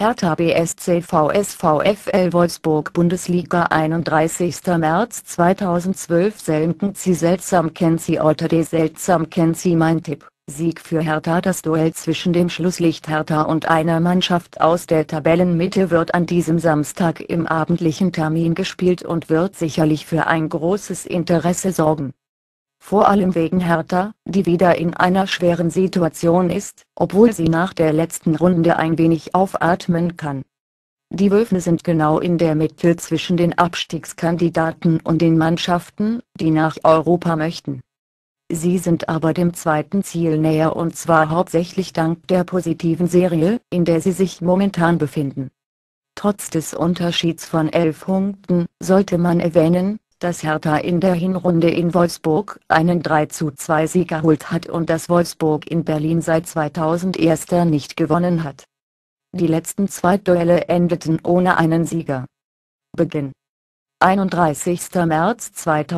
Hertha BSC vs VfL Wolfsburg Bundesliga 31. März 2012 Selten Sie seltsam kennt Sie Alter de seltsam kennt Sie mein Tipp, Sieg für Hertha. Das Duell zwischen dem Schlusslicht Hertha und einer Mannschaft aus der Tabellenmitte wird an diesem Samstag im abendlichen Termin gespielt und wird sicherlich für ein großes Interesse sorgen. Vor allem wegen Hertha, die wieder in einer schweren Situation ist, obwohl sie nach der letzten Runde ein wenig aufatmen kann. Die Wölfe sind genau in der Mitte zwischen den Abstiegskandidaten und den Mannschaften, die nach Europa möchten. Sie sind aber dem zweiten Ziel näher, und zwar hauptsächlich dank der positiven Serie, in der sie sich momentan befinden. Trotz des Unterschieds von 11 Punkten sollte man erwähnen, dass Hertha in der Hinrunde in Wolfsburg einen 3:2 Sieg erholt hat und dass Wolfsburg in Berlin seit 2001 nicht gewonnen hat. Die letzten 2 Duelle endeten ohne einen Sieger. Beginn: 31. März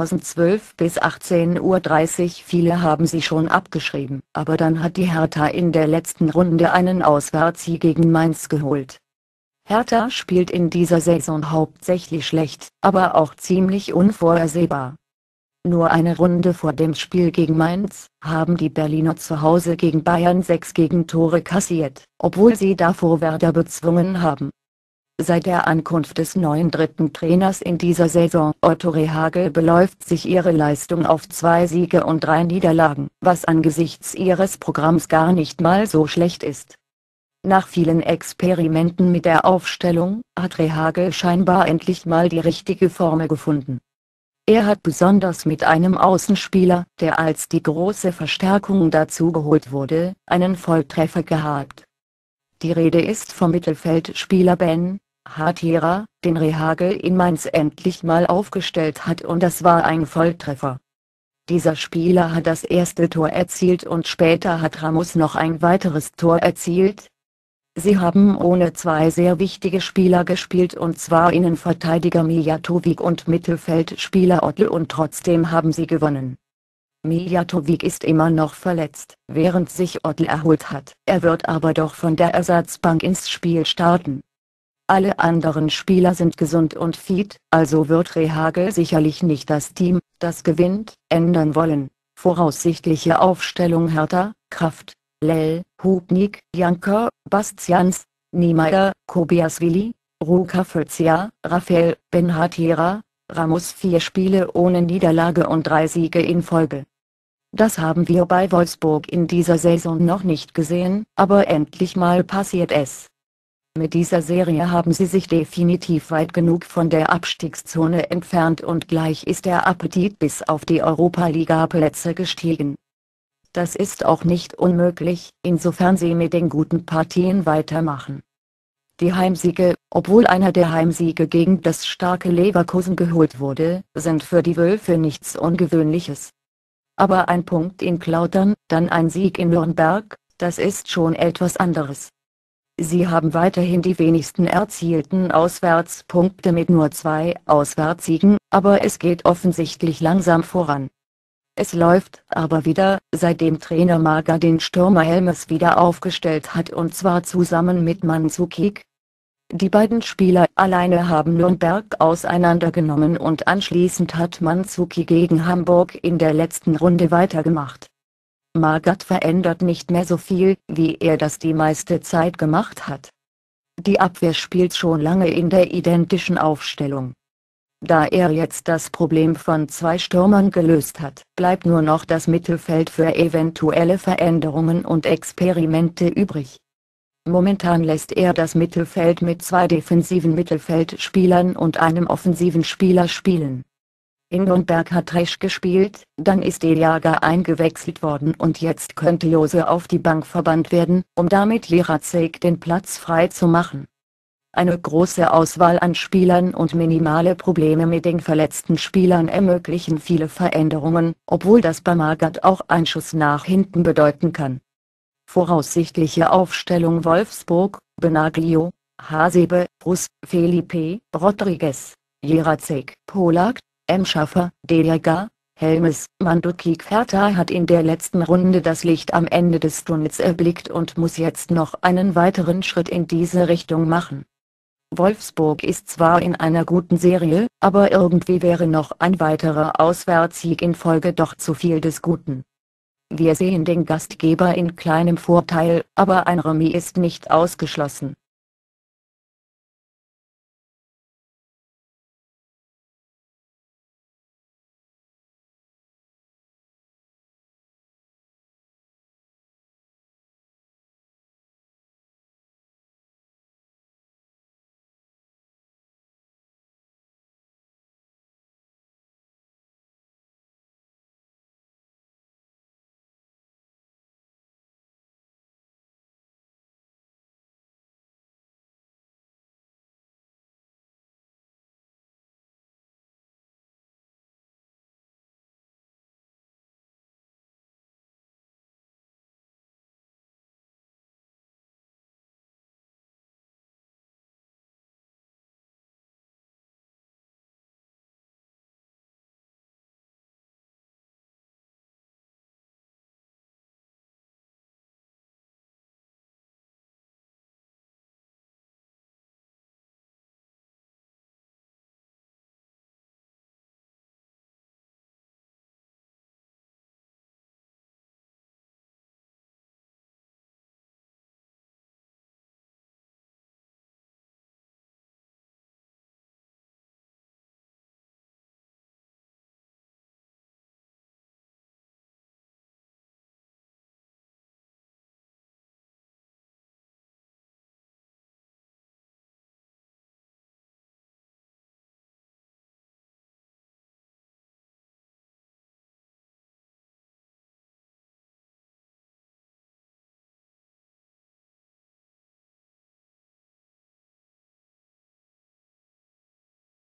2012 bis 18:30 Uhr. Viele haben sie schon abgeschrieben, aber dann hat die Hertha in der letzten Runde einen Auswärtssieg gegen Mainz geholt. Hertha spielt in dieser Saison hauptsächlich schlecht, aber auch ziemlich unvorhersehbar. Nur eine Runde vor dem Spiel gegen Mainz haben die Berliner zu Hause gegen Bayern 6 Gegentore kassiert, obwohl sie davor Werder bezwungen haben. Seit der Ankunft des neuen dritten Trainers in dieser Saison, Otto Rehhagel, beläuft sich ihre Leistung auf 2 Siege und 3 Niederlagen, was angesichts ihres Programms gar nicht mal so schlecht ist. Nach vielen Experimenten mit der Aufstellung, hat Rehhagel scheinbar endlich mal die richtige Formel gefunden. Er hat besonders mit einem Außenspieler, der als die große Verstärkung dazu geholt wurde, einen Volltreffer gehabt. Die Rede ist vom Mittelfeldspieler Ben Hattera, den Rehhagel in Mainz endlich mal aufgestellt hat, und das war ein Volltreffer. Dieser Spieler hat das erste Tor erzielt und später hat Ramos noch ein weiteres Tor erzielt. Sie haben ohne 2 sehr wichtige Spieler gespielt, und zwar Innenverteidiger Mijatovic und Mittelfeldspieler Otl, und trotzdem haben sie gewonnen. Mijatovic ist immer noch verletzt, während sich Otl erholt hat. Er wird aber doch von der Ersatzbank ins Spiel starten. Alle anderen Spieler sind gesund und fit, also wird Rehhagel sicherlich nicht das Team, das gewinnt, ändern wollen. Voraussichtliche Aufstellung: Hertha: Kraft, Lell, Hubnik, Janker, Bastians, Niemeyer, Kobiasvili, Rukavizia, Raphael, Ben Hattera, Ramos. 4 Spiele ohne Niederlage und 3 Siege in Folge. Das haben wir bei Wolfsburg in dieser Saison noch nicht gesehen, aber endlich mal passiert es. Mit dieser Serie haben sie sich definitiv weit genug von der Abstiegszone entfernt und gleich ist der Appetit bis auf die Europa-Liga-Plätze gestiegen. Das ist auch nicht unmöglich, insofern sie mit den guten Partien weitermachen. Die Heimsiege, obwohl einer der Heimsiege gegen das starke Leverkusen geholt wurde, sind für die Wölfe nichts Ungewöhnliches. Aber ein Punkt in Lautern, dann ein Sieg in Nürnberg, das ist schon etwas anderes. Sie haben weiterhin die wenigsten erzielten Auswärtspunkte mit nur 2 Auswärtssiegen, aber es geht offensichtlich langsam voran. Es läuft aber wieder, seitdem Trainer Maga den Stürmer Helmes wieder aufgestellt hat, und zwar zusammen mit Mandzukic. Die beiden Spieler alleine haben Nürnberg auseinandergenommen und anschließend hat Mandzukic gegen Hamburg in der letzten Runde weitergemacht. Magath verändert nicht mehr so viel, wie er das die meiste Zeit gemacht hat. Die Abwehr spielt schon lange in der identischen Aufstellung. Da er jetzt das Problem von 2 Stürmern gelöst hat, bleibt nur noch das Mittelfeld für eventuelle Veränderungen und Experimente übrig. Momentan lässt er das Mittelfeld mit 2 defensiven Mittelfeldspielern und einem offensiven Spieler spielen. In Nürnberg hat Resch gespielt, dann ist Eliaga eingewechselt worden und jetzt könnte Jose auf die Bank verbannt werden, um damit Jiracek den Platz frei zu machen. Eine große Auswahl an Spielern und minimale Probleme mit den verletzten Spielern ermöglichen viele Veränderungen, obwohl das bei Magath auch ein Schuss nach hinten bedeuten kann. Voraussichtliche Aufstellung: Wolfsburg: Benaglio, Hasebe, Brus, Felipe, Rodriguez, Jiracek, Polak, Schaffer, Deliaga, Helmes Mandukik Hertha hat in der letzten Runde das Licht am Ende des Tunnels erblickt und muss jetzt noch einen weiteren Schritt in diese Richtung machen. Wolfsburg ist zwar in einer guten Serie, aber irgendwie wäre noch ein weiterer Auswärtssieg in Folge doch zu viel des Guten. Wir sehen den Gastgeber in kleinem Vorteil, aber ein Remis ist nicht ausgeschlossen.